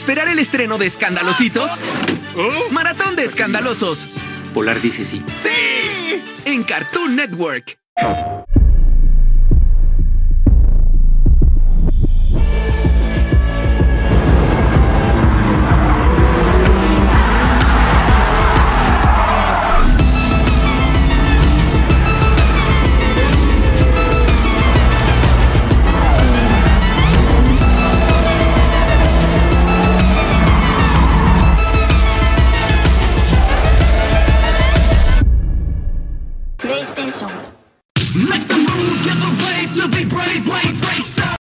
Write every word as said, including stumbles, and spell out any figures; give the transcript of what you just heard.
esperar el estreno de Escandalositos, ¿Oh? Maratón de Escandalosos. Polar dice sí. ¡Sí! En Cartoon Network.